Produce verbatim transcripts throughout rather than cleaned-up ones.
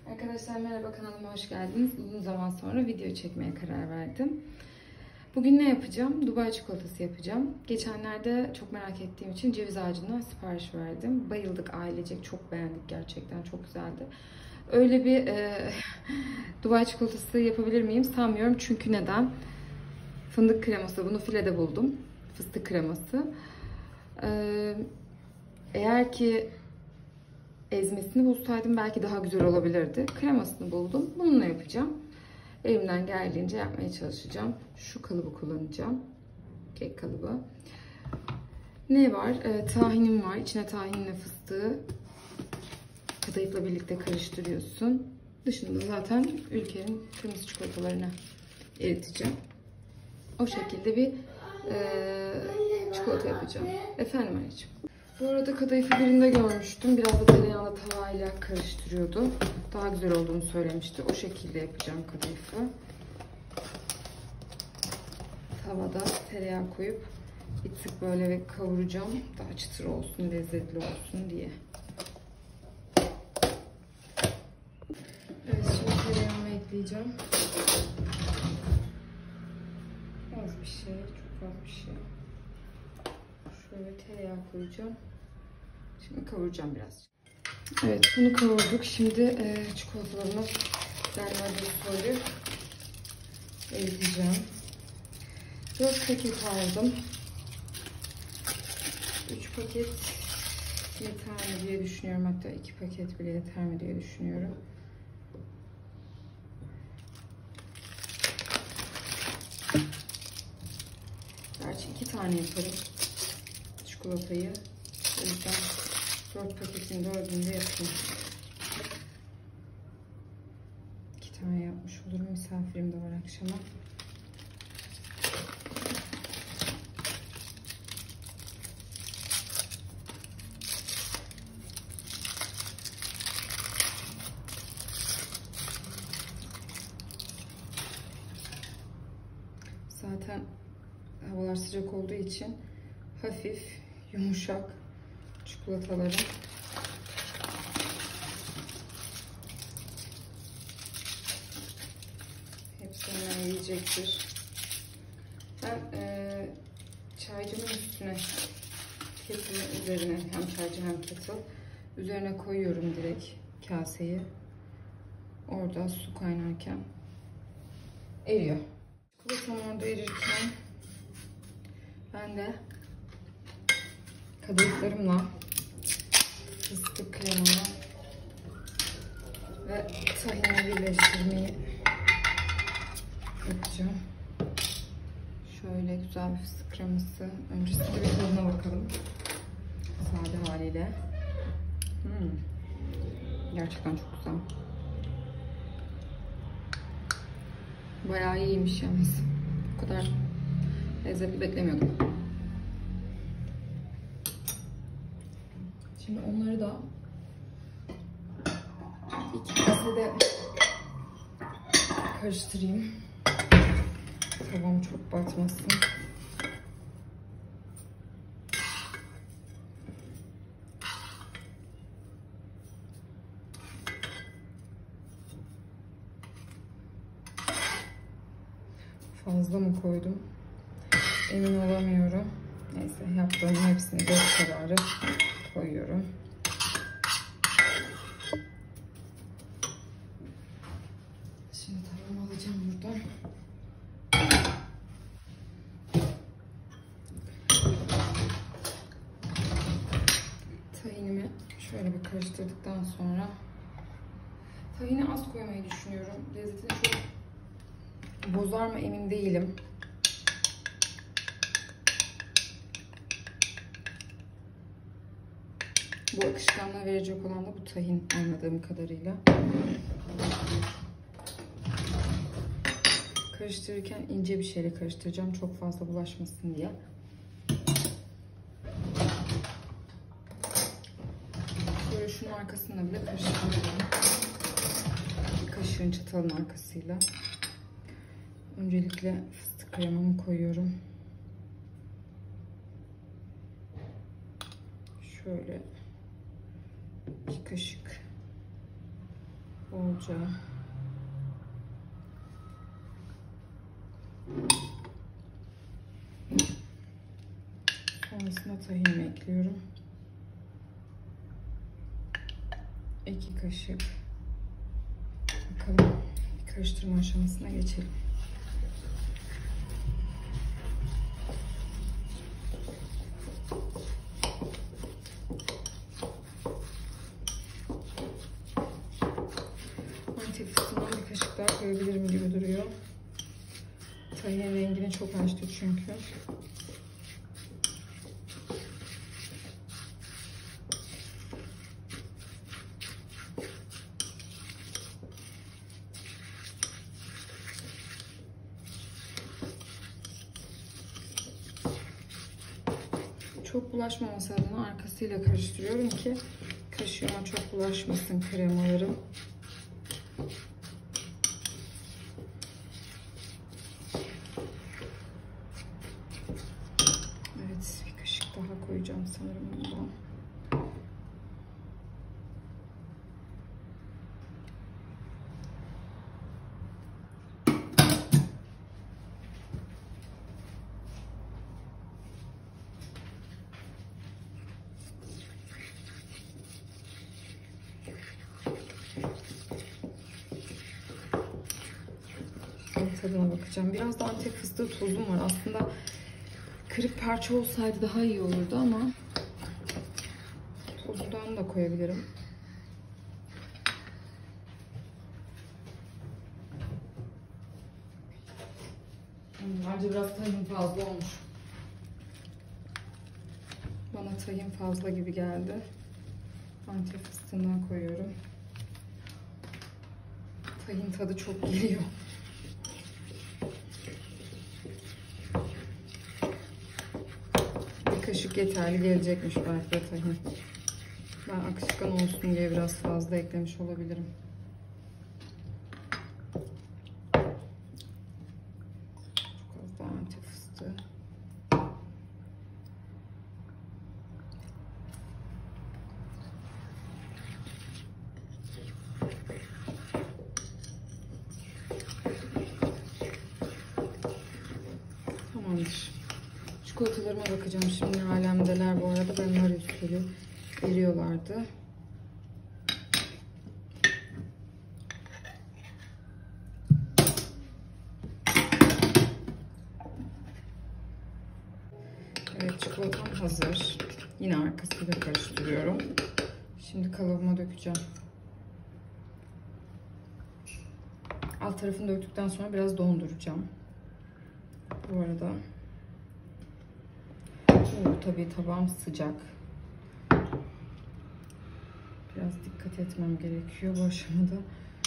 Arkadaşlar merhaba, kanalıma hoş geldiniz. Uzun zaman sonra video çekmeye karar verdim. Bugün ne yapacağım? Dubai çikolatası yapacağım. Geçenlerde çok merak ettiğim için ceviz ağacına sipariş verdim. Bayıldık ailecek, çok beğendik, gerçekten çok güzeldi. Öyle bir e, Dubai çikolatası yapabilir miyim sanmıyorum. Çünkü neden? Fındık kreması, bunu filede buldum. Fıstık kreması. E, eğer ki ezmesini bulsaydım belki daha güzel olabilirdi. Kremasını buldum. Bununla yapacağım. Elimden geldiğince yapmaya çalışacağım. Şu kalıbı kullanacağım. Kek kalıbı. Ne var? E, tahinim var. İçine tahinle fıstığı kadayıfla birlikte karıştırıyorsun. Dışında zaten Ülker'in kırmızı çikolatalarını eriteceğim. O şekilde bir e, çikolata yapacağım. Efendim anneciğim. Bu arada kadayıfı birinde görmüştüm. Biraz da tereyağında tavayla karıştırıyordu. Daha güzel olduğunu söylemişti. O şekilde yapacağım kadayıfı. Tavada tereyağı koyup bir tık böyle kavuracağım. Daha çıtır olsun, lezzetli olsun diye. Evet, şimdi tereyağımı ekleyeceğim. Az bir şey, çok az bir şey. Şöyle tereyağı koyacağım. Şimdi kavuracağım biraz. Evet, bunu kavurduk. Şimdi e, çikolatalarımı dermadan soyup eriteceğim. dört paket aldım. üç paket yeter mi diye düşünüyorum. Hatta iki paket bile yeter mi diye düşünüyorum. Gerçi iki tane yaparım çikolatayı. O yüzden dört paketin dördünü de yapayım. İki tane yapmış olurum. Misafirim de var akşama. Zaten havalar sıcak olduğu için hafif, yumuşak çikolatalarım. Hepsi hemen yiyecektir. Ben e, çaycımın üstüne, kettle'ın üzerine, hem çaycı hem kettle üzerine koyuyorum direkt kaseyi. Orada su kaynarken eriyor. Çikolatam orada erirken ben de kadayıflarımla fıstık kremamı ve tahini birleştirmeyi yapacağım. Şöyle güzel bir fıstık kreması. Öncesinde bir tadına bakalım. Sade haliyle. Hmm. Gerçekten çok güzel. Bayağı iyiymiş yalnız. Bu kadar lezzetli beklemiyordum. Şimdi onları da iki kasede karıştırayım. Tavam çok batmasın. Fazla mı koydum? Emin olamıyorum. Neyse, yaptığım hepsini göz kararı koyuyorum. Şimdi tavamı alacağım buradan. Tahinimi şöyle bir karıştırdıktan sonra tahini az koymayı düşünüyorum. Lezzetini çok bozar mı emin değilim. Bu akışkanlığı verecek olan da bu tahin, anladığım kadarıyla. Karıştırırken ince bir şeyle karıştıracağım. Çok fazla bulaşmasın diye. Böyle şunun arkasında bile karıştıracağım. Bir kaşığın çatalın arkasıyla. Öncelikle fıstık kremamı koyuyorum. Şöyle iki kaşık bolca. Sonrasında tahinimi ekliyorum. iki kaşık. Bakalım, bir karıştırma aşamasına geçelim. Antep fıstığından bir kaşık daha koyabilirim gibi duruyor. Tahinin rengini çok açtı çünkü. Çok bulaşmaması adına arkasıyla karıştırıyorum ki kaşığıma çok bulaşmasın kremalarım. Evet, bir kaşık daha koyacağım sanırım bundan. Tadına bakacağım. Biraz da Antep fıstığı tozum var. Aslında kırık parça olsaydı daha iyi olurdu ama tozundan da koyabilirim. Bence biraz tahin fazla olmuş. Bana tahin fazla gibi geldi. Antep fıstığından koyuyorum. Tahin tadı çok geliyor. Kaşık yeterli gelecekmiş belki de tahin. Ben akışkan olsun diye biraz fazla eklemiş olabilirim. Çok az daha Antep fıstığı. Tamamdır. Çikolatalarıma bakacağım şimdi, alemdeler bu arada. Ben var üstleri eriyorlardı. Evet, çikolatam hazır. Yine arkasıyla karıştırıyorum. Şimdi kalıbıma dökeceğim. Alt tarafını döktükten sonra biraz donduracağım. Bu arada Oo, tabii tabağım sıcak. Biraz dikkat etmem gerekiyor bu aşamada.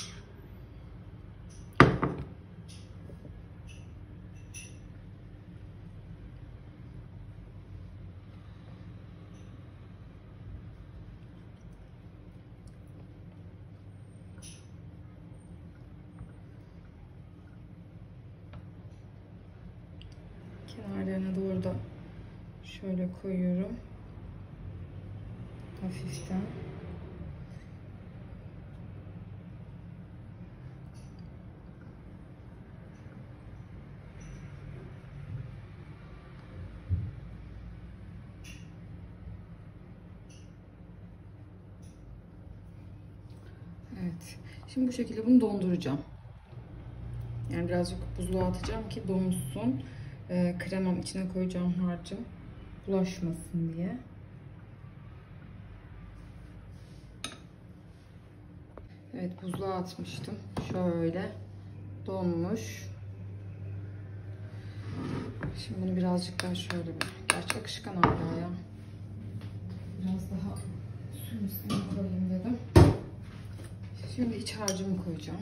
Kenarlarına doğru da şöyle koyuyorum. Hafiften. Evet. Şimdi bu şekilde bunu donduracağım. Yani birazcık buzluğa atacağım ki donsun. Ee, kremam içine koyacağım harcım bulaşmasın diye. Evet, buzluğa atmıştım. Şöyle donmuş. Şimdi bunu birazcık daha şöyle bir, gerçi akışkan hala ya. Biraz daha suyun üstüne koyayım dedim. Şimdi iç harcımı koyacağım.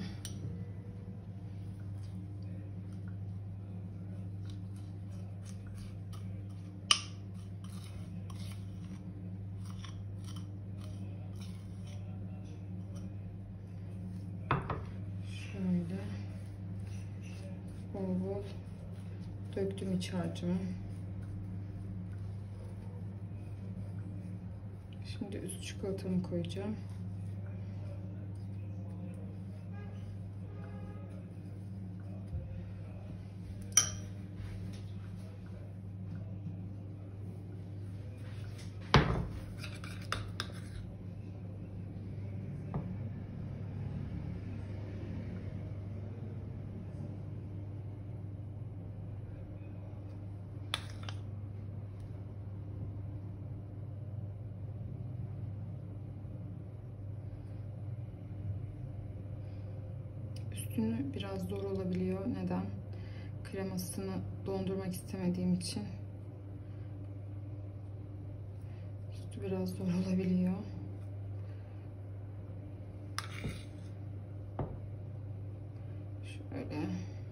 Şöyle bol bol döktüm iç harcımı. Şimdi üst çikolatamı koyacağım. üstünü biraz zor olabiliyor. Neden? Kremasını dondurmak istemediğim için. Üstü biraz zor olabiliyor. Şöyle.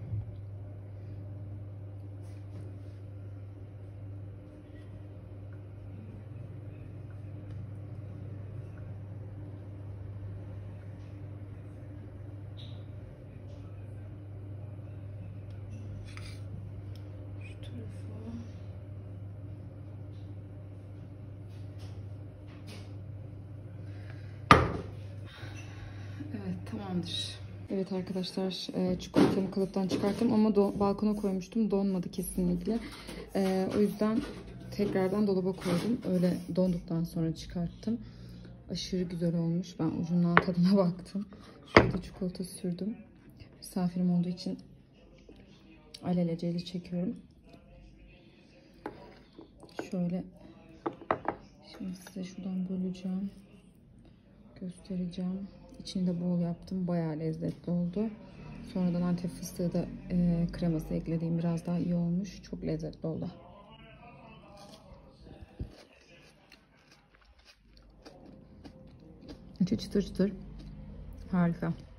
Evet, tamamdır. Evet arkadaşlar, e, çikolatamı kalıptan çıkarttım ama do balkona koymuştum. Donmadı kesinlikle. E, o yüzden tekrardan dolaba koydum. Öyle donduktan sonra çıkarttım. Aşırı güzel olmuş. Ben ucundan tadına baktım. Şurada çikolata sürdüm. Misafirim olduğu için alelacele çekiyorum. Şöyle. Şimdi size şuradan böleceğim. Göstereceğim. İçini de bol yaptım. Bayağı lezzetli oldu. Sonradan Antep fıstığı da e, kreması eklediğim biraz daha iyi olmuş. Çok lezzetli oldu. İçi çıtır çıtır. Harika.